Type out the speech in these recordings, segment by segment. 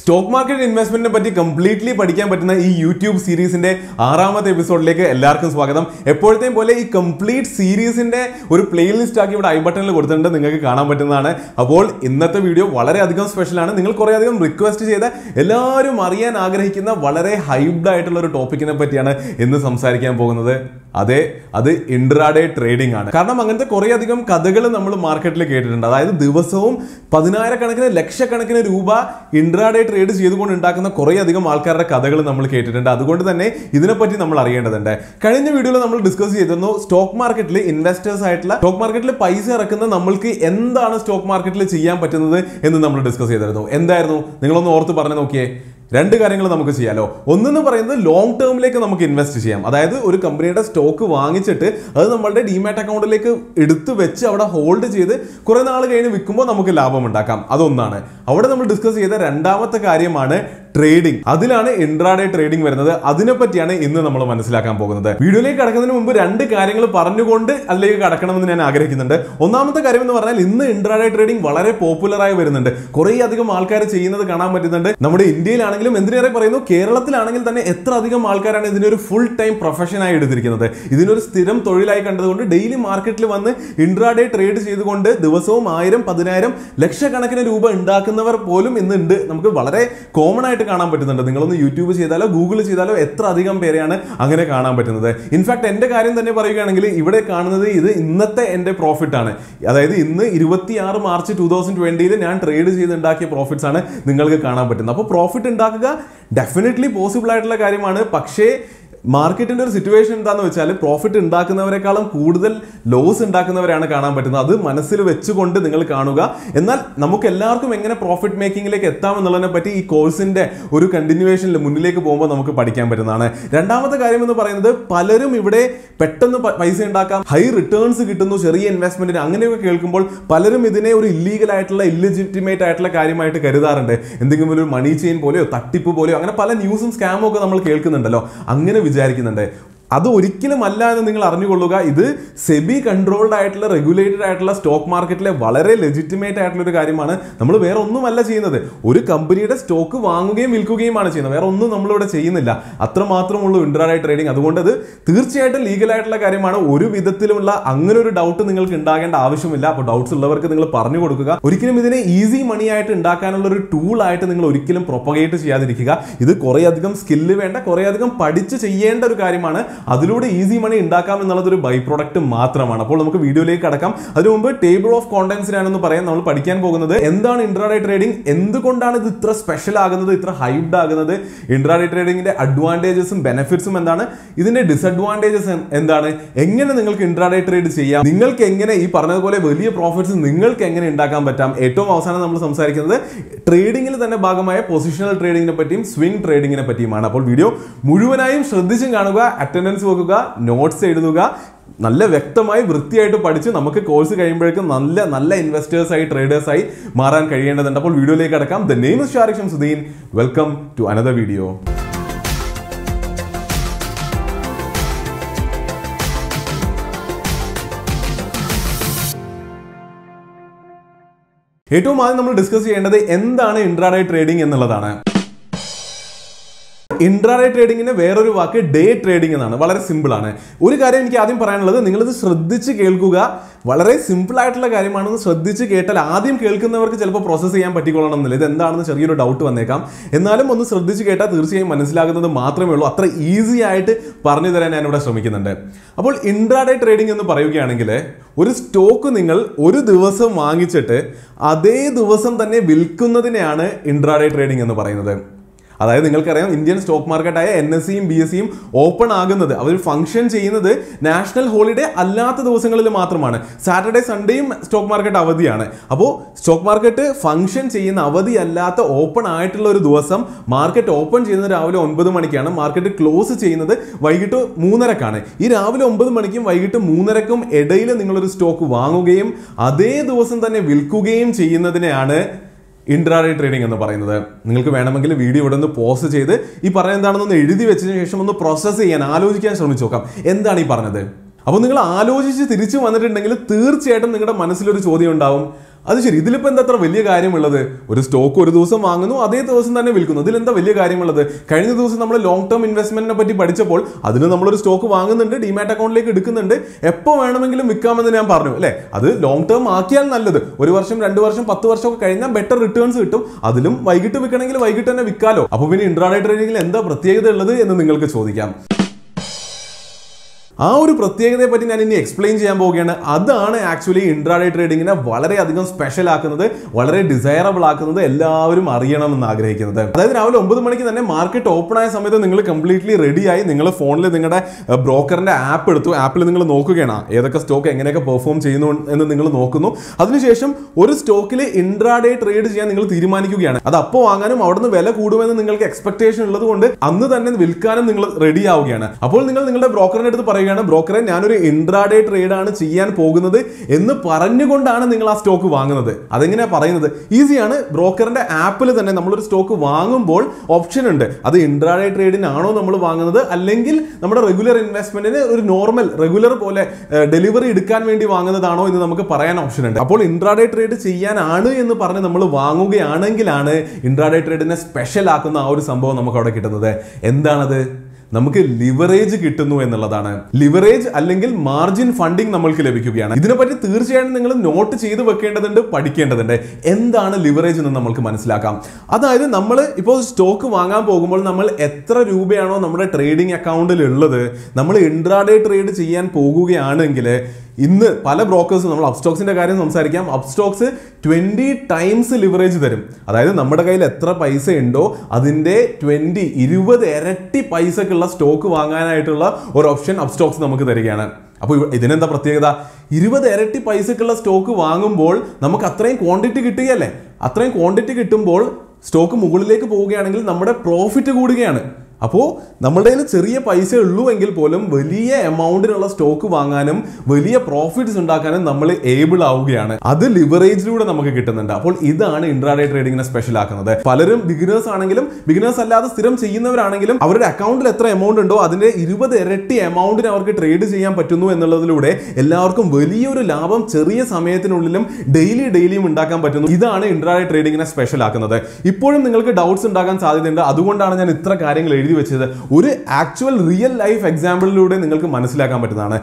Stock market ഇൻവെസ്റ്റ്മെന്റിനെ പറ്റി completely പഠിക്കാൻ പറ്റുന്ന ഈ യൂട്യൂബ് സീരീസിന്റെ 6ാമത്തെ എപ്പിസോഡിലേക്ക് എല്ലാവർക്കും സ്വാഗതം. എപ്പോഴത്തെയും പോലെ ഈ കംപ്ലീറ്റ് സീരീസിന്റെ ഒരു പ്ലേലിസ്റ്റ് ആക്കി ഇവിടെ ഐ ബട്ടണിൽ കൊടുത്തിട്ടുണ്ട്, നിങ്ങൾക്ക് കാണാൻ പറ്റുന്നതാണ്. അപ്പോൾ ഇന്നത്തെ വീഡിയോ വളരെയധികം സ്പെഷ്യലാണ്. നിങ്ങൾ കുറേയധികം റിക്വസ്റ്റ് ചെയ്ത എല്ലാവരും അറിയാൻ ആഗ്രഹിക്കുന്ന വളരെ ഹൈബ്ഡ് ആയിട്ടുള്ള ഒരു ടോപ്പിക്കിനെ പറ്റിയാണ് ഇന്ന് സംസാരിക്കാൻ പോകുന്നത്. അതെ, അത് ഇൻട്രാഡേ ട്രേഡിംഗ് ആണ്. കാരണം അങ്ങനത്തെ കുറേയധികം കഥകൾ നമ്മൾ മാർക്കറ്റിൽ കേട്ടിട്ടുണ്ട്. അതായത് ദിവസവും 10,000 ലക്ഷക്കണക്കിന് രൂപ ഇൻട്രാഡേ ട്രേഡ് ചെയ്തുകൊണ്ട് ഉണ്ടാക്കുന്ന കുറേയധികം ആൾക്കാരുടെ കഥകൾ നമ്മൾ കേട്ടിട്ടുണ്ട്. അതുകൊണ്ട് തന്നെ ഇതിനെപ്പറ്റി നമ്മൾ അറിയേണ്ടതുണ്ട്. കഴിഞ്ഞ വീഡിയോയിൽ നമ്മൾ ഡിസ്കസ് ചെയ്തിരുന്നു സ്റ്റോക്ക് മാർക്കറ്റിൽ ഇൻവെസ്റ്റേഴ്സ് ആയിട്ടുള്ള സ്റ്റോക്ക് മാർക്കറ്റിൽ പൈസ ഇറക്കുന്ന നമ്മൾക്ക് എന്താണ് സ്റ്റോക്ക് മാർക്കറ്റിൽ ചെയ്യാൻ പറ്റുന്നത് എന്ന് നമ്മൾ ഡിസ്കസ് ചെയ്തിരുന്നു. എന്തായിരുന്നു നിങ്ങളൊന്ന് ഓർത്ത് പറഞ്ഞു നോക്കിയേ. രണ്ട് കാര്യങ്ങൾ നമുക്ക് ചെയ്യാലോ. ഒന്നെന്ന് പറയുന്നത് ലോങ് ടേമിലേക്ക് നമുക്ക് ഇൻവെസ്റ്റ് ചെയ്യാം. അതായത് ഒരു കമ്പനിയുടെ സ്റ്റോക്ക് വാങ്ങിച്ചിട്ട് അത് നമ്മളുടെ ഡിമാറ്റ് അക്കൗണ്ടിലേക്ക് എടുത്തു വെച്ച് അവിടെ ഹോൾഡ് ചെയ്ത് കുറെ നാൾ കഴിഞ്ഞ് വിൽക്കുമ്പോൾ നമുക്ക് ലാഭം ഉണ്ടാക്കാം. അതൊന്നാണ്. അവിടെ നമ്മൾ ഡിസ്കസ് ചെയ്ത രണ്ടാമത്തെ കാര്യമാണ് ട്രേഡിംഗ്. അതിലാണ് ഇൻട്രാഡേ ട്രേഡിംഗ് വരുന്നത്. അതിനെപ്പറ്റിയാണ് ഇന്ന് നമ്മൾ മനസ്സിലാക്കാൻ പോകുന്നത്. വീഡിയോയിലേക്ക് കടക്കുന്നതിന് മുമ്പ് രണ്ട് കാര്യങ്ങൾ പറഞ്ഞുകൊണ്ട് അതിലേക്ക് കടക്കണമെന്ന് ഞാൻ ആഗ്രഹിക്കുന്നുണ്ട്. ഒന്നാമത്തെ കാര്യം എന്ന് പറഞ്ഞാൽ ഇന്ന് ഇൻട്രാഡേ ട്രേഡിംഗ് വളരെ പോപ്പുലർ ആയി വരുന്നുണ്ട്. കുറേ അധികം ആൾക്കാർ ചെയ്യുന്നത് കാണാൻ പറ്റുന്നുണ്ട്. നമ്മുടെ ഇന്ത്യയിലാണെങ്കിലും എന്തിനേറെ പറയുന്നു, കേരളത്തിലാണെങ്കിൽ തന്നെ എത്ര അധികം ആൾക്കാരാണ് ഇതിനൊരു ഫുൾ ടൈം പ്രൊഫഷനായി എടുത്തിരിക്കുന്നത്. ഇതിനൊരു സ്ഥിരം തൊഴിലായി കണ്ടതുകൊണ്ട് ഡെയിലി മാർക്കറ്റിൽ വന്ന് ഇൻട്രാഡേ ട്രേഡ് ചെയ്തുകൊണ്ട് ദിവസവും 1000, 10,000 ലക്ഷക്കണക്കിന് രൂപ ഉണ്ടാക്കുന്നവർ പോലും ഇന്നുണ്ട്. നമുക്ക് വളരെ കോമൺ ആയിട്ട് കാണാൻ പറ്റുന്നുണ്ട്. നിങ്ങളൊന്ന് യൂട്യൂബ് ചെയ്താലോ ഗൂഗിൾ ചെയ്താലോ എത്ര അധികം പേരെയാണ് അങ്ങനെ കാണാൻ പറ്റുന്നത്. ഇൻഫാക്ട് എന്റെ കാര്യം തന്നെ പറയുകയാണെങ്കിൽ ഇവിടെ കാണുന്നത് ഇത് ഇന്നത്തെ എന്റെ പ്രോഫിറ്റ് ആണ്. അതായത് ഇന്ന് 26 മാർച്ച് 2020 ഞാൻ ട്രേഡ് ചെയ്ത് ഉണ്ടാക്കിയ പ്രോഫിറ്റ്സ് ആണ് നിങ്ങൾക്ക് കാണാൻ പറ്റുന്നത്. അപ്പോൾ പ്രോഫിറ്റ് ഉണ്ടാക്കുക ഡെഫിനറ്റ്ലി പോസിബിൾ ആയിട്ടുള്ള കാര്യമാണ്. പക്ഷേ മാർക്കറ്റിന്റെ ഒരു സിറ്റുവേഷൻ എന്താന്ന് വെച്ചാൽ പ്രോഫിറ്റ് ഉണ്ടാക്കുന്നവരെക്കാളും കൂടുതൽ ലോസ് ഉണ്ടാക്കുന്നവരാണ് കാണാൻ പറ്റുന്നത്. അത് മനസ്സിൽ വെച്ചുകൊണ്ട് നിങ്ങൾ കാണുക. എന്നാൽ നമുക്ക് എല്ലാവർക്കും എങ്ങനെ പ്രോഫിറ്റ് മേക്കിങ്ങിലേക്ക് എത്താം എന്നുള്ളതിനെ പറ്റി ഈ കോഴ്സിന്റെ ഒരു കണ്ടിന്യൂവേഷനിൽ മുന്നിലേക്ക് പോകുമ്പോൾ നമുക്ക് പഠിക്കാൻ പറ്റുന്നതാണ്. രണ്ടാമത്തെ കാര്യം എന്ന് പറയുന്നത്, പലരും ഇവിടെ പെട്ടെന്ന് പൈസ ഉണ്ടാക്കാം, ഹൈ റിട്ടേൺസ് കിട്ടുന്നു ചെറിയ ഇൻവെസ്റ്റ്മെന്റിന്, അങ്ങനെയൊക്കെ കേൾക്കുമ്പോൾ പലരും ഇതിനെ ഒരു ഇല്ലീഗൽ ആയിട്ടുള്ള ഇല്ലെജിറ്റിമേറ്റ് ആയിട്ടുള്ള കാര്യമായിട്ട് കരുതാറുണ്ട്. എന്തെങ്കിലും ഒരു മണി ചെയിൻ പോലെയോ തട്ടിപ്പ് പോലെയോ അങ്ങനെ പല ന്യൂസും സ്കാമും ഒക്കെ നമ്മൾ കേൾക്കുന്നുണ്ടല്ലോ. അങ്ങനെ വിചാരിക്കുന്നുണ്ട്. അത് ഒരിക്കലും അല്ല എന്ന് നിങ്ങൾ അറിഞ്ഞുകൊള്ളുക. ഇത് സെബി കൺട്രോൾഡ് ആയിട്ടുള്ള റെഗുലേറ്റഡ് ആയിട്ടുള്ള സ്റ്റോക്ക് മാർക്കറ്റിലെ വളരെ ലെജിറ്റിമേറ്റ് ആയിട്ടുള്ള ഒരു കാര്യമാണ്. നമ്മൾ വേറെ ഒന്നുമല്ല ചെയ്യുന്നത്. ഒരു കമ്പനിയുടെ സ്റ്റോക്ക് വാങ്ങുകയും വിൽക്കുകയുമാണ് ചെയ്യുന്നത്. വേറെ ഒന്നും നമ്മളിവിടെ ചെയ്യുന്നില്ല. അത്രമാത്രമുള്ളൂ ഇൻട്രാഡേ ട്രേഡിംഗ്. അതുകൊണ്ട് അത് തീർച്ചയായിട്ടും ലീഗൽ ആയിട്ടുള്ള കാര്യമാണ്. ഒരു വിധത്തിലുമുള്ള അങ്ങനെ ഒരു ഡൗട്ട് നിങ്ങൾക്ക് ഉണ്ടാകേണ്ട ആവശ്യമില്ല. അപ്പോൾ ഡൗട്ട്സ് ഉള്ളവർക്ക് നിങ്ങൾ പറഞ്ഞു കൊടുക്കുക. ഒരിക്കലും ഇതിനെ ഈസി മണി ആയിട്ട് ഉണ്ടാക്കാനുള്ള ഒരു ടൂൾ ആയിട്ട് നിങ്ങൾ ഒരിക്കലും പ്രൊപ്പഗേറ്റ് ചെയ്യാതിരിക്കുക. ഇത് കുറേയധികം സ്കില്ല് വേണ്ട, കുറേയധികം പഠിച്ച് ചെയ്യേണ്ട ഒരു കാര്യമാണ്. അതിലൂടെ ഈസി മണി ഉണ്ടാക്കാം എന്നുള്ളത് ഒരു ബൈ പ്രോഡക്റ്റ് മാത്രമാണ്. അപ്പോൾ നമുക്ക് വീഡിയോയിലേക്ക് കടക്കാം. അതിനു മുമ്പ് ടേബിൾ ഓഫ് കോണ്ടന്റ്സിനാണെന്ന് പറയാൻ നമ്മൾ പഠിക്കാൻ പോകുന്നത് എന്താണ് ഇൻട്രാഡേ ട്രേഡിംഗ്, എന്തുകൊണ്ടാണ് ഇത് ഇത്ര സ്പെഷ്യൽ ആകുന്നത്, ഇത്ര ഹൈബ്ഡ് ആകുന്നത്, ഇൻട്രാഡേ ട്രേഡിംഗിന്റെ അഡ്വാൻറ്റേജസും ബെനിഫിറ്റ്സും എന്താണ്, ഇതിന്റെ ഡിസഡ്വാൻറ്റേജസ് എന്താണ്, എങ്ങനെ നിങ്ങൾക്ക് ഇൻട്രാഡേ ട്രേഡ് ചെയ്യാം, നിങ്ങൾക്ക് എങ്ങനെ ഈ പറഞ്ഞതുപോലെ വലിയ പ്രോഫിറ്റ്സ് നിങ്ങൾക്ക് എങ്ങനെ ഉണ്ടാക്കാൻ പറ്റാം. ഏറ്റവും അവസാനം നമ്മൾ സംസാരിക്കുന്നത് ട്രേഡിംഗിൽ തന്നെ ഭാഗമായ പൊസിഷണൽ ട്രേഡിംഗിനെ പറ്റിയും സ്വിംഗ് ട്രേഡിംഗിനെ പറ്റിയുമാണ്. അപ്പോൾ വീഡിയോ മുഴുവനായും ശ്രദ്ധിച്ചും കാണുക, അറ്റൻഡൻസ് വെക്കുക, നോട്ട്സ് എഴുതുക, നല്ല വ്യക്തമായി വൃത്തിയായിട്ട് പഠിച്ച് നമുക്ക് കോഴ്സ് കഴിയുമ്പോഴേക്കും നല്ല നല്ല ഇൻവെസ്റ്റേഴ്സായി ട്രേഡേഴ്സായി മാറാൻ കഴിയേണ്ടതുണ്ട്. അപ്പോൾ വീഡിയോയിലേക്ക് കടക്കാം. The name is Shariq Shamsuddin. Welcome to another video. ഏറ്റവും ആദ്യം നമ്മൾ ഡിസ്കസ് ചെയ്യേണ്ടത് എന്താണ് ഇൻട്രാഡേ ട്രേഡിംഗ് എന്നുള്ളതാണ്. ഇൻട്രാഡേ ട്രേഡിങ്ങിന് വേറൊരു വാക്ക് ഡേ ട്രേഡിംഗ് എന്നാണ്. വളരെ സിമ്പിൾ ആണ്. ഒരു കാര്യം എനിക്ക് ആദ്യം പറയാനുള്ളത്, നിങ്ങളിത് ശ്രദ്ധിച്ച് കേൾക്കുക. വളരെ സിമ്പിൾ ആയിട്ടുള്ള കാര്യമാണെന്ന് ശ്രദ്ധിച്ച് കേട്ടാൽ ആദ്യം കേൾക്കുന്നവർക്ക് ചിലപ്പോൾ പ്രോസസ്സ് ചെയ്യാൻ പറ്റിക്കൊള്ളണം എന്നില്ല. ഇത് എന്താണെന്ന് ചെറിയൊരു ഡൗട്ട് വന്നേക്കാം. എന്നാലും ഒന്ന് ശ്രദ്ധിച്ച് കേട്ടാൽ തീർച്ചയായും മനസ്സിലാകുന്നത് മാത്രമേ ഉള്ളൂ. അത്ര ഈസി ആയിട്ട് പറഞ്ഞു തരാൻ ഞാനിവിടെ ശ്രമിക്കുന്നുണ്ട്. അപ്പോൾ ഇൻട്രാഡേ ട്രേഡിംഗ് എന്ന് പറയുകയാണെങ്കിൽ ഒരു സ്റ്റോക്ക് നിങ്ങൾ ഒരു ദിവസം വാങ്ങിച്ചിട്ട് അതേ ദിവസം തന്നെ വിൽക്കുന്നതിനെയാണ് ഇൻട്രാഡേ ട്രേഡിംഗ് എന്ന് പറയുന്നത്. അതായത് നിങ്ങൾക്കറിയാം, ഇന്ത്യൻ സ്റ്റോക്ക് മാർക്കറ്റായ NSEയും BSEയും ഓപ്പൺ ആകുന്നത്, അവർ ഫംഗ്ഷൻ ചെയ്യുന്നത് നാഷണൽ ഹോളിഡേ അല്ലാത്ത ദിവസങ്ങളിൽ മാത്രമാണ്. സാറ്റർഡേ സൺഡേയും സ്റ്റോക്ക് മാർക്കറ്റ് അവധിയാണ്. അപ്പോൾ സ്റ്റോക്ക് മാർക്കറ്റ് ഫംഗ്ഷൻ ചെയ്യുന്ന അവധി അല്ലാത്ത ഓപ്പൺ ആയിട്ടുള്ള ഒരു ദിവസം മാർക്കറ്റ് ഓപ്പൺ ചെയ്യുന്നത് രാവിലെ 9 മണിക്കാണ്. മാർക്കറ്റ് ക്ലോസ് ചെയ്യുന്നത് വൈകിട്ട് 3:30ക്കാണ്. ഈ രാവിലെ 9 മണിക്കും വൈകിട്ട് 3:30ക്കും ഇടയിൽ നിങ്ങളൊരു സ്റ്റോക്ക് വാങ്ങുകയും അതേ ദിവസം തന്നെ വിൽക്കുകയും ചെയ്യുന്നതിനെയാണ് ഇൻട്രാഡേ ട്രേഡിംഗ് എന്ന് പറയുന്നത്. നിങ്ങൾക്ക് വേണമെങ്കിൽ വീഡിയോ ഇവിടെ നിന്ന് പോസ്റ്റ് ചെയ്ത് ഈ പറയുന്നത് എന്താണെന്നൊന്ന് എഴുതി വെച്ചതിന് ശേഷം ഒന്ന് പ്രോസസ്സ് ചെയ്യാൻ, ആലോചിക്കാൻ ശ്രമിച്ചു നോക്കാം എന്താണ് ഈ പറഞ്ഞത്. അപ്പോൾ നിങ്ങൾ ആലോചിച്ച് തിരിച്ചു വന്നിട്ടുണ്ടെങ്കിൽ തീർച്ചയായിട്ടും നിങ്ങളുടെ മനസ്സിലൊരു ചോദ്യം ഉണ്ടാവും, അത് ശരി, ഇതിലിപ്പോൾ എന്താ അത്ര വലിയ കാര്യമുള്ളത്? ഒരു സ്റ്റോക്ക് ഒരു ദിവസം വാങ്ങുന്നു, അതേ ദിവസം തന്നെ വിൽക്കുന്നു. ഇതിലെന്താ വലിയ കാര്യമുള്ളത്? കഴിഞ്ഞ ദിവസം നമ്മൾ ലോങ് ടേം ഇൻവെസ്റ്റ്മെന്റിനെ പറ്റി പഠിച്ചപ്പോൾ അതിന് നമ്മളൊരു സ്റ്റോക്ക് വാങ്ങുന്നുണ്ട്, ഡിമാറ്റ് അക്കൗണ്ടിലേക്ക് എടുക്കുന്നുണ്ട്, എപ്പോൾ വേണമെങ്കിലും വിൽക്കാമെന്ന് ഞാൻ പറഞ്ഞു അല്ലേ? അത് ലോങ് ടേം ആക്കിയാൽ നല്ലത്. 1 വർഷം 2 വർഷം 10 വർഷം ഒക്കെ കഴിഞ്ഞാൽ ബെറ്റർ റിട്ടേൺസ് കിട്ടും. അതിലും വൈകിട്ട് വിൽക്കണമെങ്കിൽ വൈകിട്ട് തന്നെ വിൽക്കാലോ. അപ്പോൾ പിന്നെ ഇൻട്രാഡേ ട്രേഡിംഗിൽ എന്താ പ്രത്യേകത ഉള്ളത് എന്ന് നിങ്ങൾക്ക് ചോദിക്കാം. ആ ഒരു പ്രത്യേകതയെ പറ്റി ഞാൻ ഇനി എക്സ്പ്ലെയിൻ ചെയ്യാൻ പോവുകയാണ്. അതാണ് ആക്ച്വലി ഇൻട്രാഡേ ട്രേഡിങ്ങിനെ വളരെയധികം സ്പെഷ്യൽ ആക്കുന്നത്, വളരെ ഡിസൈറബിൾ ആക്കുന്നത്, എല്ലാവരും അറിയണമെന്ന് ആഗ്രഹിക്കുന്നത്. അതായത് രാവിലെ 9 മണിക്ക് തന്നെ മാർക്കറ്റ് ഓപ്പൺ ആയ സമയത്ത് നിങ്ങൾ കംപ്ലീറ്റ്ലി റെഡിയായി നിങ്ങൾ ഫോണിൽ നിങ്ങളുടെ ബ്രോക്കറിന്റെ ആപ്പ് എടുത്തു. ആപ്പിൽ നിങ്ങൾ നോക്കുകയാണ് ഏതൊക്കെ സ്റ്റോക്ക് എങ്ങനെയൊക്കെ പെർഫോം ചെയ്യുന്നു എന്ന് നിങ്ങൾ നോക്കുന്നു. അതിനുശേഷം ഒരു സ്റ്റോക്കിൽ ഇൻട്രാഡേ ട്രേഡ് ചെയ്യാൻ നിങ്ങൾ തീരുമാനിക്കുകയാണ്. അത് അപ്പോൾ വാങ്ങാനും അവിടുന്ന് വില കൂടുമെന്ന് നിങ്ങൾക്ക് എക്സ്പെക്ടേഷൻ ഉള്ളത് കൊണ്ട് അന്ന് തന്നെ വിൽക്കാനും നിങ്ങൾ റെഡി ആവുകയാണ്. അപ്പോൾ നിങ്ങൾ നിങ്ങളുടെ ബ്രോക്കറിന്റെ അടുത്ത് പറയുക, ബ്രോക്കറെ ഞാനൊരു ഇൻട്രാഡേ ട്രേഡ് ആണ് ചെയ്യാൻ പോകുന്നത് എന്ന് പറഞ്ഞുകൊണ്ടാണ് നിങ്ങൾ ആ സ്റ്റോക്ക് വാങ്ങുന്നത്. അതെങ്ങനെയാ പറയുന്നത്? ഈസിയാണ്. ബ്രോക്കറിന്റെ ആപ്പിൽ തന്നെ നമ്മളൊരു സ്റ്റോക്ക് വാങ്ങുമ്പോൾ ഓപ്ഷൻ ഉണ്ട്. അത് ഇൻട്രാഡേ ട്രേഡിനാണോ നമ്മൾ വാങ്ങുന്നത്, അല്ലെങ്കിൽ നമ്മുടെ റെഗുലർ ഇൻവെസ്റ്റ്മെന്റിന് ഒരു നോർമൽ റെഗുലർ പോലെ ഡെലിവറി എടുക്കാൻ വേണ്ടി വാങ്ങുന്നതാണോ എന്ന് നമുക്ക് പറയാൻ ഓപ്ഷൻ ഉണ്ട്. അപ്പോൾ ഇൻട്രാഡേ ട്രേഡ് ചെയ്യാനാണ് എന്ന് പറഞ്ഞ് നമ്മൾ വാങ്ങുകയാണെങ്കിലാണ് ഇൻട്രാഡേ ട്രേഡിനെ സ്പെഷ്യൽ ആക്കുന്ന ആ ഒരു സംഭവം നമുക്ക് അവിടെ കിട്ടുന്നത്. എന്താണത്? നമുക്ക് ലിവറേജ് കിട്ടുന്നു എന്നുള്ളതാണ്. ലിവറേജ് അല്ലെങ്കിൽ മാർജിൻ ഫണ്ടിങ് നമ്മൾക്ക് ലഭിക്കുകയാണ്. ഇതിനെപ്പറ്റി തീർച്ചയായും നിങ്ങൾ നോട്ട് ചെയ്ത് വെക്കേണ്ടതുണ്ട്, പഠിക്കേണ്ടതുണ്ട്. എന്താണ് ലിവറേജ് എന്ന് നമ്മൾക്ക് മനസ്സിലാക്കാം. അതായത് നമ്മൾ ഇപ്പോൾ സ്റ്റോക്ക് വാങ്ങാൻ പോകുമ്പോൾ നമ്മൾ എത്ര രൂപയാണോ നമ്മുടെ ട്രേഡിംഗ് അക്കൗണ്ടിൽ ഉള്ളത്, നമ്മൾ ഇൻട്രാഡേ ട്രേഡ് ചെയ്യാൻ പോകുകയാണെങ്കിൽ ഇന്ന് പല ബ്രോക്കേഴ്സും, നമ്മൾ അപ്സ്റ്റോക്സിന്റെ കാര്യം സംസാരിക്കാം, അപ്സ്റ്റോക്സ് 20 ടൈംസ് ലിവറേജ് തരും. അതായത് നമ്മുടെ കയ്യിൽ എത്ര പൈസ ഉണ്ടോ അതിന്റെ 20 ഇരട്ടി പൈസക്കുള്ള സ്റ്റോക്ക് വാങ്ങാനായിട്ടുള്ള ഒരു ഓപ്ഷൻ അപ്സ്റ്റോക്സ് നമുക്ക് തരികയാണ്. അപ്പോൾ ഇതിനെന്താ പ്രത്യേകത? 20 ഇരട്ടി പൈസക്കുള്ള സ്റ്റോക്ക് വാങ്ങുമ്പോൾ നമുക്ക് അത്രയും ക്വാണ്ടിറ്റി കിട്ടുകയല്ലേ? അത്രയും ക്വാണ്ടിറ്റി കിട്ടുമ്പോൾ സ്റ്റോക്ക് മുകളിലേക്ക് പോവുകയാണെങ്കിൽ നമ്മുടെ പ്രോഫിറ്റ് കൂടുകയാണ്. അപ്പോൾ നമ്മുടെ കയ്യിൽ ചെറിയ പൈസ ഉള്ളൂ എങ്കിൽ പോലും വലിയ എമൗണ്ടിനുള്ള സ്റ്റോക്ക് വാങ്ങാനും വലിയ പ്രോഫിറ്റ്സ് ഉണ്ടാക്കാനും നമ്മൾ ഏബിൾ ആവുകയാണ്. അത് ലിവറേജിലൂടെ നമുക്ക് കിട്ടുന്നുണ്ട്. അപ്പോൾ ഇതാണ് ഇൻട്രാഡേ ട്രേഡിങ്ങിനെ സ്പെഷ്യൽ ആക്കുന്നത്. പലരും ബിഗിനേഴ്സ് ആണെങ്കിലും ബിഗിനേഴ്സ് അല്ലാതെ സ്ഥിരം ചെയ്യുന്നവരാണെങ്കിലും അവരുടെ അക്കൗണ്ടിൽ എത്ര എമൗണ്ട് ഉണ്ടോ അതിന്റെ 20 ഇരട്ടി എമൗണ്ടിന് അവർക്ക് ട്രേഡ് ചെയ്യാൻ പറ്റുന്നു എന്നുള്ളതിലൂടെ എല്ലാവർക്കും വലിയൊരു ലാഭം ചെറിയ സമയത്തിനുള്ളിലും ഡെയിലിയും ഉണ്ടാക്കാൻ പറ്റുന്നു. ഇതാണ് ഇൻട്രാഡേ ട്രേഡിങ്ങിനെ സ്പെഷ്യൽ ആക്കുന്നത്. ഇപ്പോഴും നിങ്ങൾക്ക് ഡൗട്ട്സ് ഉണ്ടാകാൻ സാധ്യതയുണ്ട്. അതുകൊണ്ടാണ് ഞാൻ ഇത്ര കാര്യങ്ങൾ എഴുതി വെച്ചത്. ഒരു ആക്ച്വൽ റിയൽ ലൈഫ് എക്സാമ്പിളിലൂടെ നിങ്ങൾക്ക് മനസ്സിലാക്കാൻ പറ്റുന്നതാണ്.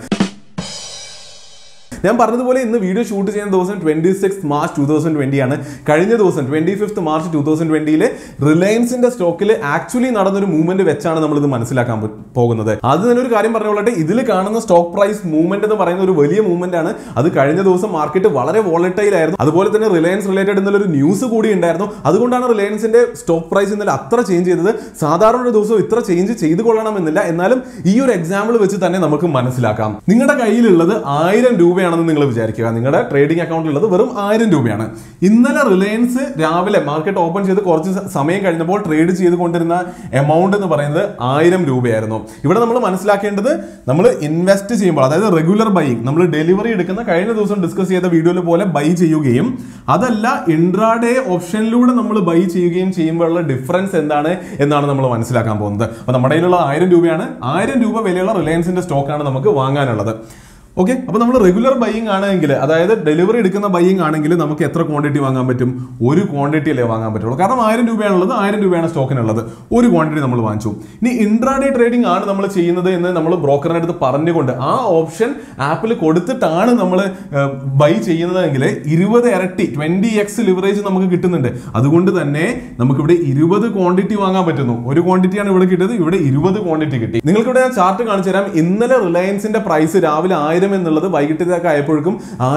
ഞാൻ പറഞ്ഞതുപോലെ ഇന്ന് വീഡിയോ ഷൂട്ട് ചെയ്യുന്ന ദിവസം 26 മാർച്ച് 2020 ആണ്. കഴിഞ്ഞ ദിവസം 25 മാർച്ച് 2020 റിലയൻസിന്റെ സ്റ്റോക്കിൽ ആക്ച്വലി നടന്നൊരു മൂവ്മെന്റ് വെച്ചാണ് നമ്മൾ ഇത് മനസ്സിലാക്കാൻ പോകുന്നത്. അത് തന്നെ ഒരു കാര്യം പറഞ്ഞോളട്ടെ, ഇതിൽ കാണുന്ന സ്റ്റോക്ക് പ്രൈസ് മൂവ്മെന്റ് എന്ന് പറയുന്ന ഒരു വലിയ മൂവ്മെന്റ് ആണ്. അത് കഴിഞ്ഞ ദിവസം മാർക്കറ്റ് വളരെ വോളറ്റൈൽ ആയിരുന്നു. അതുപോലെ തന്നെ റിലയൻസ് റിലേറ്റഡ് എന്നൊരു ന്യൂസ് കൂടി ഉണ്ടായിരുന്നു. അതുകൊണ്ടാണ് റിലയൻസിന്റെ സ്റ്റോക്ക് പ്രൈസ് ഇന്നലെ അത്ര ചേഞ്ച് ചെയ്തത്. സാധാരണ ഒരു ദിവസം ഇത്ര ചേഞ്ച് ചെയ്തു കൊള്ളണമെന്നില്ല. എന്നാലും ഈ ഒരു എക്സാമ്പിൾ വെച്ച് തന്നെ നമുക്ക് മനസ്സിലാക്കാം. നിങ്ങളുടെ കയ്യിലുള്ളത് 1000 രൂപയാണ് നിങ്ങൾ വിചാരിക്കുക. നിങ്ങളുടെ ട്രേഡിംഗ് അക്കൗണ്ടിലുള്ളത് വെറും 1000 രൂപയാണ്. ഇന്നലെ റിലയൻസ് രാവിലെ മാർക്കറ്റ് ഓപ്പൺ ചെയ്ത് കുറച്ച് സമയം കഴിഞ്ഞപ്പോൾ ട്രേഡ് ചെയ്തുകൊണ്ടിരുന്ന എമൗണ്ട് എന്ന് പറയുന്നത് 1000 രൂപയായിരുന്നു. ഇവിടെ നമ്മൾ മനസ്സിലാക്കേണ്ടത്, നമ്മൾ ഇൻവെസ്റ്റ് ചെയ്യുമ്പോൾ, അതായത് റെഗുലർ ബൈയിങ്, നമ്മൾ ഡെലിവറി എടുക്കുന്ന കഴിഞ്ഞ ദിവസം ഡിസ്കസ് ചെയ്ത വീഡിയോയിൽ പോലെ ബൈ ചെയ്യുകയും അതല്ല ഇൻട്രാഡേ ഓപ്ഷനിലൂടെ നമ്മൾ ബൈ ചെയ്യുകയും ചെയ്യുമ്പോഴുള്ള ഡിഫറൻസ് എന്താണ് എന്നാണ് നമ്മൾ മനസ്സിലാക്കാൻ പോകുന്നത്. അപ്പോൾ നമ്മുടെ കയ്യിലുള്ള 1000 രൂപയാണ്. 1000 രൂപ വിലയുള്ള റിലയൻസിന്റെ സ്റ്റോക്കാണ് നമുക്ക് വാങ്ങാനുള്ളത്. ഓക്കെ, അപ്പോൾ നമ്മൾ റെഗുലർ ബൈയിങ് ആണെങ്കിൽ, അതായത് ഡെലിവറി എടുക്കുന്ന ബൈയിങ് ആണെങ്കിൽ നമുക്ക് എത്ര ക്വാണ്ടിറ്റി വാങ്ങാൻ പറ്റും? ഒരു ക്വാണ്ടിറ്റി അല്ലേ വാങ്ങാൻ പറ്റുള്ളൂ. കാരണം 1000 രൂപയാണുള്ളത്, 1000 രൂപയാണ് സ്റ്റോക്കിനുള്ളത്. ഒരു ക്വാണ്ടിറ്റി നമ്മൾ വാങ്ങിച്ചു. ഇനി ഇൻട്രാഡേ ട്രേഡിംഗ് ആണ് നമ്മൾ ചെയ്യുന്നത് എന്ന് നമ്മൾ ബ്രോക്കറിന്റെ അടുത്ത് പറഞ്ഞുകൊണ്ട് ആ ഓപ്ഷൻ ആപ്പിൽ കൊടുത്തിട്ടാണ് നമ്മൾ ബൈ ചെയ്യുന്നതെങ്കിൽ 20 ഇരട്ടി 20x ലിവറേജ് നമുക്ക് കിട്ടുന്നുണ്ട്. അതുകൊണ്ട് തന്നെ നമുക്കിവിടെ 20 ക്വാണ്ടിറ്റി വാങ്ങാൻ പറ്റുന്നു. ഒരു ക്വാണ്ടിറ്റിയാണ് ഇവിടെ കിട്ടിയത്, ഇവിടെ 20 ക്വാണ്ടിറ്റി കിട്ടി. നിങ്ങൾക്കിവിടെ ഞാൻ ചാർട്ട് കാണിച്ചു തരാം. ഇന്നലെ റിലയൻസിന്റെ പ്രൈസ് രാവിലെ 1000 എന്നുള്ളത് വൈകിട്ടത്തേക്ക് ആയപ്പോഴേക്കും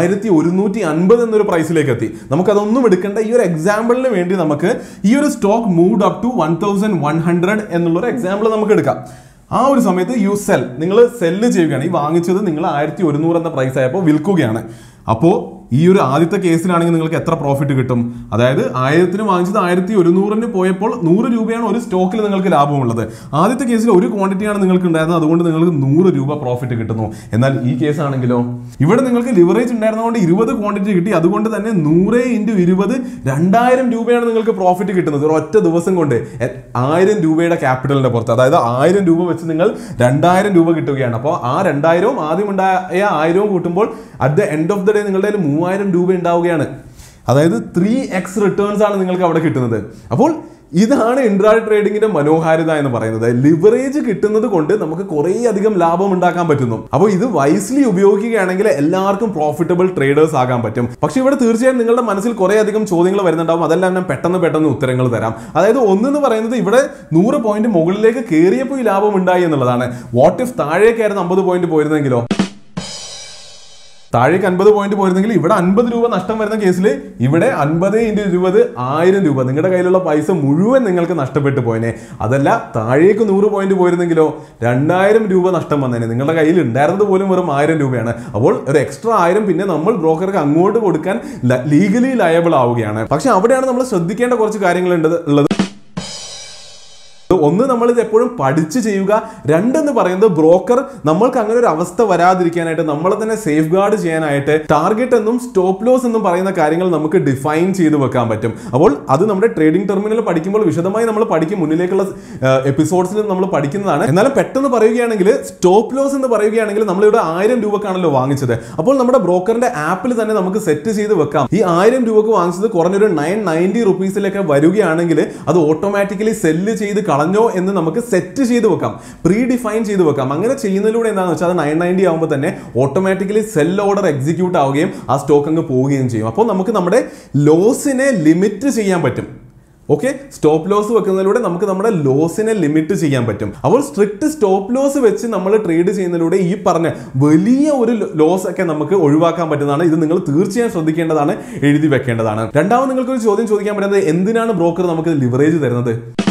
1150 എന്നൊരു പ്രൈസിലേക്ക് എത്തി. നമുക്കതൊന്നും എടുക്കേണ്ട. ഈ ഒരു എക്സാമ്പിളിന് വേണ്ടി നമുക്ക് ഈ ഒരു സ്റ്റോക്ക് മൂവ്ഡ് അപ് ടു 1100 എന്നുള്ളൊരു എക്സാമ്പിൾ നമുക്ക് എടുക്കാം. ആ ഒരു സമയത്ത് യു സെൽ, നിങ്ങൾ സെല്ല് ചെയ്യുകയാണ്. ഈ വാങ്ങിച്ചത് നിങ്ങൾ 1100 എന്ന പ്രൈസ് ആയപ്പോൾ വിൽക്കുകയാണ്. അപ്പോൾ ഈ ഒരു ആദ്യത്തെ കേസിലാണെങ്കിൽ നിങ്ങൾക്ക് എത്ര പ്രോഫിറ്റ് കിട്ടും? അതായത് 1000 വാങ്ങിച്ചത് 1100 പോയപ്പോൾ 100 രൂപയാണ് ഒരു സ്റ്റോക്കിൽ നിങ്ങൾക്ക് ലാഭമുള്ളത്. ആദ്യത്തെ കേസിൽ ഒരു ക്വാണ്ടിറ്റിയാണ് നിങ്ങൾക്ക് ഉണ്ടായിരുന്നത്, അതുകൊണ്ട് നിങ്ങൾക്ക് 100 രൂപ പ്രോഫിറ്റ് കിട്ടുന്നു. എന്നാൽ ഈ കേസ് ആണെങ്കിലോ, ഇവിടെ നിങ്ങൾക്ക് ലിവറേജ് ഉണ്ടായിരുന്നതുകൊണ്ട് 20 ക്വാണ്ടിറ്റി കിട്ടി. അതുകൊണ്ട് തന്നെ 100 × 20 2000 രൂപയാണ് നിങ്ങൾക്ക് പ്രോഫിറ്റ് കിട്ടുന്നത് ഒരു ഒറ്റ ദിവസം കൊണ്ട്. 1000 രൂപയുടെ ക്യാപിറ്റലിന്റെ പുറത്ത്, അതായത് 1000 രൂപ വെച്ച് നിങ്ങൾ 2000 രൂപ കിട്ടുകയാണ്. അപ്പോൾ ആ 2000 ആദ്യം ഉണ്ടായ 1000 കൂട്ടുമ്പോൾ at the end of the day നിങ്ങളുടെ 3000 രൂപ ഉണ്ടാവുകയാണ്. അതായത് 3x റിട്ടേൺസ് ആണ് നിങ്ങൾക്ക് അവിടെ കിട്ടുന്നത്. അപ്പോൾ ഇതാണ് ഇൻട്രാഡേ ട്രേഡിംഗിന്റെ മനോഹാരിത എന്ന് പറയുന്നത്. ലിവറേജ് കിട്ടുന്നത് കൊണ്ട് നമുക്ക് കുറേ അധികം ലാഭം ഉണ്ടാക്കാൻ പറ്റുന്നു. അപ്പോൾ ഇത് വൈസ്ലി ഉപയോഗിക്കുകയാണെങ്കിൽ എല്ലാവർക്കും പ്രോഫിറ്റബിൾ ട്രേഡേഴ്സ് ആകാൻ പറ്റും. പക്ഷെ ഇവിടെ തീർച്ചയായും നിങ്ങളുടെ മനസ്സിൽ കുറേ അധികം ചോദ്യങ്ങൾ വരുന്നുണ്ടാവും. അതെല്ലാം ഞാൻ പെട്ടെന്ന് ഉത്തരങ്ങൾ തരാം. അതായത് ഒന്നെന്ന് പറയുന്നത് ഇവിടെ 100 പോയിന്റ് മുകളിലേക്ക് കയറിയപ്പോൾ ഈ ലാഭം ഉണ്ടായി എന്നുള്ളതാണ്. വാട്ട് ഇഫ് താഴേക്കായിരുന്നു 50 പോയിന്റ് പോയിരുന്നെങ്കിലോ? താഴേക്ക് 50 പോയിന്റ് പോയിരുന്നെങ്കിൽ ഇവിടെ 50 രൂപ നഷ്ടം വരുന്ന കേസിൽ ഇവിടെ 50 × 20 1000 രൂപ നിങ്ങളുടെ കയ്യിലുള്ള പൈസ മുഴുവൻ നിങ്ങൾക്ക് നഷ്ടപ്പെട്ടു പോയനെ. അതല്ല താഴേക്ക് 100 പോയിന്റ് പോയിരുന്നെങ്കിലോ 2000 രൂപ നഷ്ടം വന്നേനെ. നിങ്ങളുടെ കയ്യിൽ ഉണ്ടായിരുന്നത് പോലും വെറും 1000 രൂപയാണ്. അപ്പോൾ ഒരു എക്സ്ട്രാ 1000 പിന്നെ നമ്മൾ ബ്രോക്കർക്ക് അങ്ങോട്ട് കൊടുക്കാൻ ലീഗലി ലയബിൾ ആവുകയാണ്. പക്ഷെ അവിടെയാണ് നമ്മൾ ശ്രദ്ധിക്കേണ്ട കുറച്ച് കാര്യങ്ങൾ ഉള്ളത്. ഒന്ന്, നമ്മൾ ഇത് എപ്പോഴും പഠിച്ച് ചെയ്യുക. രണ്ടെന്ന് പറയുന്നത് ബ്രോക്കർ നമ്മൾക്ക് അങ്ങനെ ഒരു അവസ്ഥ വരാതിരിക്കാനായിട്ട് നമ്മളെ തന്നെ സേഫ് ഗാർഡ് ചെയ്യാനായിട്ട് ടാർഗറ്റ് എന്നും സ്റ്റോപ്പ് ലോസ് എന്നും പറയുന്ന കാര്യങ്ങൾ നമുക്ക് ഡിഫൈൻ ചെയ്ത് വെക്കാൻ പറ്റും. അപ്പോൾ അത് നമ്മുടെ ട്രേഡിംഗ് ടെർമിനൽ പഠിക്കുമ്പോൾ വിശദമായി നമ്മൾ പഠിക്കും. മുന്നിലേക്കുള്ള എപ്പിസോഡ്സിൽ നമ്മൾ പഠിക്കുന്നതാണ്. എന്നാലും പെട്ടെന്ന് പറയുകയാണെങ്കിൽ സ്റ്റോപ്പ് ലോസ് എന്ന് പറയുകയാണെങ്കിൽ നമ്മളിവിടെ 1000 രൂപക്കാണല്ലോ വാങ്ങിച്ചത്. അപ്പോൾ നമ്മുടെ ബ്രോക്കറിന്റെ ആപ്പിൽ തന്നെ നമുക്ക് സെറ്റ് ചെയ്ത് വെക്കാം. ഈ 1000 രൂപക്ക് വാങ്ങിച്ചത് കുറഞ്ഞൊരു 990 റുപ്പീസിലേക്ക് വരികയാണെങ്കിൽ അത് ഓട്ടോമാറ്റിക്കലി സെല്ല് ചെയ്ത് കളഞ്ഞോ എന്ന് നമുക്ക് സെറ്റ് ചെയ്ത് വെക്കാം, പ്രീ ഡിഫൈൻ ചെയ്ത് വെക്കാം. അങ്ങനെ ചെയ്യുന്നതിലൂടെ എന്താണെന്ന് വെച്ചാൽ അത് 990 ആകുമ്പോൾ തന്നെ ഓട്ടോമാറ്റിക്കലി സെൽ ഓർഡർ എക്സിക്യൂട്ട് ആവുകയും ആ സ്റ്റോക്ക് അങ്ങ് പോവുകയും ചെയ്യും. അപ്പോൾ നമുക്ക് നമ്മുടെ ലോസിനെ ലിമിറ്റ് ചെയ്യാൻ പറ്റും. ഓക്കെ, സ്റ്റോപ്പ് ലോസ് വെക്കുന്നതിലൂടെ നമുക്ക് നമ്മുടെ ലോസിനെ ലിമിറ്റ് ചെയ്യാൻ പറ്റും. അപ്പോൾ സ്ട്രിക്റ്റ് സ്റ്റോപ്പ് ലോസ് വെച്ച് നമ്മൾ ട്രേഡ് ചെയ്യുന്നതിലൂടെ ഈ പറഞ്ഞ വലിയ ഒരു ലോസ് ഒക്കെ നമുക്ക് ഒഴിവാക്കാൻ പറ്റുന്നതാണ്. ഇത് നിങ്ങൾ തീർച്ചയായും ശ്രദ്ധിക്കേണ്ടതാണ്, എഴുതി വെക്കേണ്ടതാണ്. രണ്ടാമത് നിങ്ങൾക്കൊരു ചോദ്യം ചോദിക്കാൻ പറ്റുന്നത്, എന്തിനാണ് ബ്രോക്കർ നമുക്ക് ലിവറേജ് തരുന്നത്?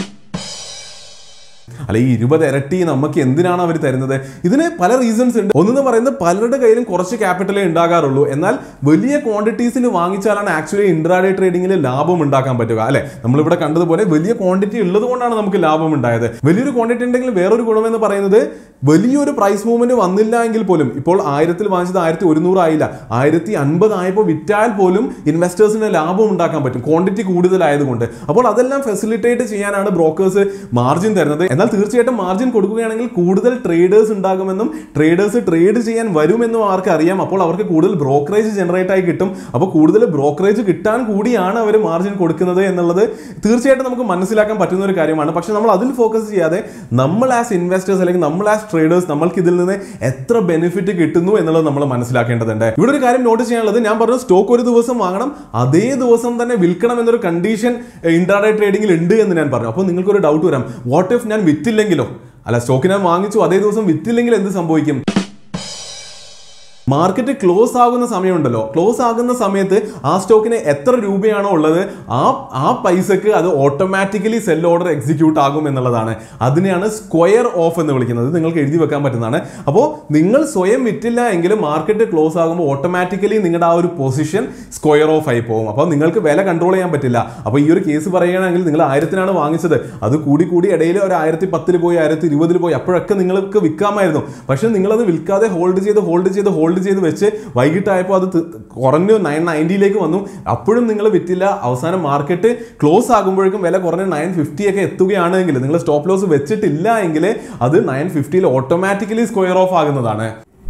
അല്ല, ഈ 20 ഇരട്ടി നമുക്ക് എന്തിനാണ് അവർ തരുന്നത്? ഇതിന് പല റീസൺസ് ഉണ്ട്. ഒന്നെന്ന് പറയുന്നത് പലരുടെ കയ്യിലും കുറച്ച് ക്യാപിറ്റലേ ഉണ്ടാകാറുള്ളൂ. എന്നാൽ വലിയ ക്വാണ്ടിറ്റീസിന് വാങ്ങിച്ചാലാണ് ആക്ച്വലി ഇൻട്രാഡേ ട്രേഡിംഗിൽ ലാഭം ഉണ്ടാക്കാൻ പറ്റുക. അല്ലെ, നമ്മളിവിടെ കണ്ടതുപോലെ വലിയ ക്വാണ്ടിറ്റി ഉള്ളത് കൊണ്ടാണ് നമുക്ക് ലാഭം ഉണ്ടായത്. വലിയൊരു ക്വാണ്ടിറ്റി ഉണ്ടെങ്കിൽ വേറൊരു ഗുണമെന്ന് പറയുന്നത് വലിയൊരു പ്രൈസ് മൂവ്മെന്റ് വന്നില്ല എങ്കിൽ പോലും, ഇപ്പോൾ 1000 വാങ്ങിച്ചത് 1100 ആയില്ല, 1050 ആയപ്പോൾ വിറ്റാൽ പോലും ഇൻവെസ്റ്റേഴ്സിന് ലാഭം ഉണ്ടാക്കാൻ പറ്റും, ക്വാണ്ടിറ്റി കൂടുതലായതുകൊണ്ട്. അപ്പോൾ അതെല്ലാം ഫെസിലിറ്റേറ്റ് ചെയ്യാനാണ് ബ്രോക്കേഴ്സ് മാർജിൻ തരുന്നത്. എന്നാൽ തീർച്ചയായിട്ടും മാർജിൻ കൊടുക്കുകയാണെങ്കിൽ കൂടുതൽ ട്രേഡേഴ്സ് ഉണ്ടാകുമെന്നും ട്രേഡേഴ്സ് ട്രേഡ് ചെയ്യാൻ വരുമെന്നും അവർക്ക് അറിയാം. അപ്പോൾ അവർക്ക് കൂടുതൽ ബ്രോക്കറേജ് ജനറേറ്റ് ആയി കിട്ടും. അപ്പോൾ കൂടുതൽ ബ്രോക്കറേജ് കിട്ടാൻ കൂടിയാണ് അവർ മാർജിൻ കൊടുക്കുന്നത് എന്നുള്ളത് തീർച്ചയായിട്ടും നമുക്ക് മനസ്സിലാക്കാൻ പറ്റുന്ന ഒരു കാര്യമാണ്. പക്ഷെ നമ്മൾ അതിൽ ഫോക്കസ് ചെയ്യാതെ നമ്മൾ ആസ് ഇൻവെസ്റ്റേഴ്സ് അല്ലെങ്കിൽ നമ്മൾ ആസ് ട്രേഡേഴ്സ് നമ്മൾക്ക് ഇതിൽ നിന്ന് എത്ര ബെനിഫിറ്റ് കിട്ടുന്നു എന്നുള്ളത് നമ്മൾ മനസ്സിലാക്കേണ്ടതുണ്ട്. ഇവിടെ ഒരു കാര്യം നോട്ട് ചെയ്യാനുള്ളത്, ഞാൻ പറഞ്ഞു സ്റ്റോക്ക് ഒരു ദിവസം വാങ്ങണം, അതേ ദിവസം തന്നെ വിൽക്കണം എന്നൊരു കണ്ടീഷൻ ഇൻട്രാഡേ ട്രേഡിംഗിൽ ഉണ്ട് എന്ന് ഞാൻ പറഞ്ഞു. അപ്പോൾ നിങ്ങൾക്കൊരു ഡൗട്ട് വരാം, വാട്ട് ഇഫ് ഞാൻ വിറ്റില്ലെങ്കിലോ? അല്ല, സ്റ്റോക്ക് ഞാൻ വാങ്ങിച്ചു, അതേ ദിവസം വിറ്റില്ലെങ്കിൽ എന്ത് സംഭവിക്കും? മാർക്കറ്റ് ക്ലോസ് ആകുന്ന സമയമുണ്ടല്ലോ, ക്ലോസ് ആകുന്ന സമയത്ത് ആ സ്റ്റോക്കിന് എത്ര രൂപയാണോ ഉള്ളത് ആ പൈസക്ക് അത് ഓട്ടോമാറ്റിക്കലി സെൽ ഓർഡർ എക്സിക്യൂട്ട് ആകും എന്നുള്ളതാണ്. അതിനെയാണ് സ്ക്വയർ ഓഫ് എന്ന് വിളിക്കുന്നത്. നിങ്ങൾക്ക് എഴുതി വെക്കാൻ പറ്റുന്നതാണ്. അപ്പോൾ നിങ്ങൾ സ്വയം വിറ്റില്ല എങ്കിലും മാർക്കറ്റ് ക്ലോസ് ആകുമ്പോൾ ഓട്ടോമാറ്റിക്കലി നിങ്ങളുടെ ആ ഒരു പൊസിഷൻ സ്ക്വയർ ഓഫ് ആയി പോകും. അപ്പോൾ നിങ്ങൾക്ക് വില കൺട്രോൾ ചെയ്യാൻ പറ്റില്ല. അപ്പോൾ ഈ ഒരു കേസ് പറയുകയാണെങ്കിൽ നിങ്ങൾ 1000-നാണ് വാങ്ങിച്ചത്, അത് കൂടി ഇടയിൽ ഒരു 1010 പോയി 1020 പോയി, അപ്പോഴൊക്കെ നിങ്ങൾക്ക് വിൽക്കാമായിരുന്നു. പക്ഷെ നിങ്ങളത് വിൽക്കാതെ ഹോൾഡ് ചെയ്ത് വെച്ച് വൈകിട്ടായപ്പോൾ അത് കുറഞ്ഞു 990 വന്നു. അപ്പോഴും നിങ്ങൾ വിറ്റില്ല. അവസാനം മാർക്കറ്റ് ക്ലോസ് ആകുമ്പോഴേക്കും വില കുറഞ്ഞ് 950 ഒക്കെ എത്തുകയാണെങ്കിൽ, നിങ്ങൾ സ്റ്റോപ്പ് ലോസ് വെച്ചിട്ടില്ല എങ്കിൽ അത് 950 ഓട്ടോമാറ്റിക്കലി സ്ക്വയർ ഓഫ് ആകുന്നതാണ്.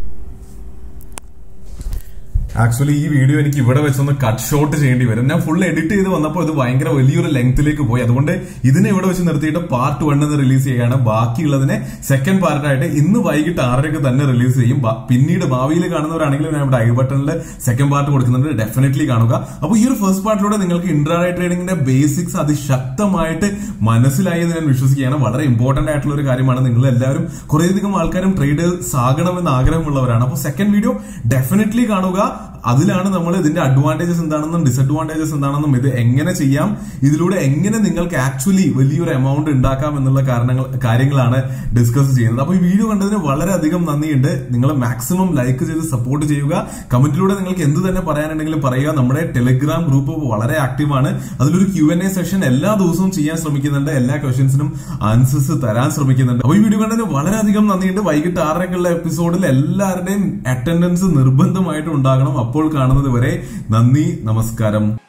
ആക്ച്വലി ഈ വീഡിയോ എനിക്ക് ഇവിടെ വെച്ചൊന്ന് കട്ട് ഷോട്ട് ചെയ്യേണ്ടി വരും. ഞാൻ ഫുൾ എഡിറ്റ് ചെയ്ത് വന്നപ്പോൾ ഇത് ഭയങ്കര വലിയൊരു ലെങ്ത്തിലേക്ക് പോയി. അതുകൊണ്ട് ഇതിനെ ഇവിടെ വെച്ച് നിർത്തിയിട്ട് പാർട്ട് 1 എന്ന് റിലീസ് ചെയ്യുകയാണ്. ബാക്കിയുള്ളതിനെ സെക്കൻഡ് പാർട്ടായിട്ട് ഇന്ന് വൈകിട്ട് 6:00 തന്നെ റിലീസ് ചെയ്യും. പിന്നീട് ഭാവിയിൽ കാണുന്നവരാണെങ്കിലും ഞാൻ ഇവിടെ ഐ ബട്ടണിൽ സെക്കൻഡ് പാർട്ട് കൊടുക്കുന്നുണ്ട്, ഡെഫിനറ്റ്ലി കാണുക. അപ്പോൾ ഈ ഒരു ഫസ്റ്റ് പാർട്ടിലൂടെ നിങ്ങൾക്ക് ഇൻട്രാഡേ ട്രേഡിംഗിന്റെ ബേസിക്സ് അതിശക്തമായിട്ട് മനസ്സിലായി എന്ന് ഞാൻ വിശ്വസിക്കുകയാണ്. വളരെ ഇമ്പോർട്ടന്റ് ആയിട്ടുള്ള ഒരു കാര്യമാണ്. നിങ്ങൾ എല്ലാവരും കുറേയധികം ആൾക്കാരും ട്രേഡേഴ്സ് ആകണമെന്ന് ആഗ്രഹമുള്ളവരാണ്. അപ്പോൾ സെക്കൻഡ് വീഡിയോ ഡെഫിനറ്റ്ലി കാണുക. അതിലാണ് നമ്മൾ ഇതിന്റെ അഡ്വാൻറ്റേജസ് എന്താണെന്നും ഡിസഡ്വാൻറ്റേജസ് എന്താണെന്നും ഇത് എങ്ങനെ ചെയ്യാം, ഇതിലൂടെ എങ്ങനെ നിങ്ങൾക്ക് ആക്ച്വലി വലിയൊരു എമൗണ്ട് ഉണ്ടാക്കാം എന്നുള്ള കാര്യങ്ങളാണ് ഡിസ്കസ് ചെയ്യുന്നത്. അപ്പോൾ ഈ വീഡിയോ കണ്ടതിന് വളരെയധികം നന്ദിയുണ്ട്. നിങ്ങൾ മാക്സിമം ലൈക്ക് ചെയ്ത് സപ്പോർട്ട് ചെയ്യുക. കമന്റിലൂടെ നിങ്ങൾക്ക് എന്ത് തന്നെ പറയാനുണ്ടെങ്കിലും പറയുക. നമ്മുടെ ടെലിഗ്രാം ഗ്രൂപ്പ് വളരെ ആക്റ്റീവാണ്. അതിലൊരു Q&A സെഷൻ എല്ലാ ദിവസവും ചെയ്യാൻ ശ്രമിക്കുന്നുണ്ട്. എല്ലാ ക്വസ്റ്റ്യൻസിനും ആൻസേഴ്സ് തരാൻ ശ്രമിക്കുന്നുണ്ട്. അപ്പോൾ ഈ വീഡിയോ കണ്ടതിന് വളരെയധികം നന്ദിയുണ്ട്. വൈകിട്ട് 6:00 എപ്പിസോഡിൽ എല്ലാവരുടെയും അറ്റൻഡൻസ് നിർബന്ധമായിട്ടും ഉണ്ടാകണം. അപ്പോൾ കാണുന്നത് വരെ നന്ദി, നമസ്കാരം.